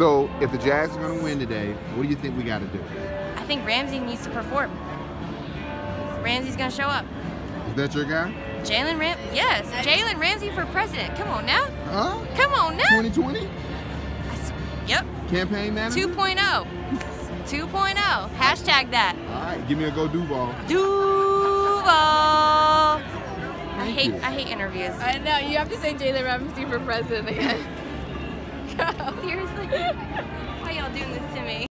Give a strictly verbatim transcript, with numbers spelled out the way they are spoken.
So, if the Jags are going to win today, what do you think we got to do? I think Ramsey needs to perform. Ramsey's going to show up. Is that your guy? Jalen Ramsey? Yes, Jalen Ramsey for president. Come on now. Huh? Come on now. twenty twenty? Yep. Campaign manager? two point oh. two point oh. Hashtag that. All right, give me a go Duval. Duval. I hate, I hate interviews. I know, you have to say Jalen Ramsey for president again. Seriously? Why y'all doing this to me?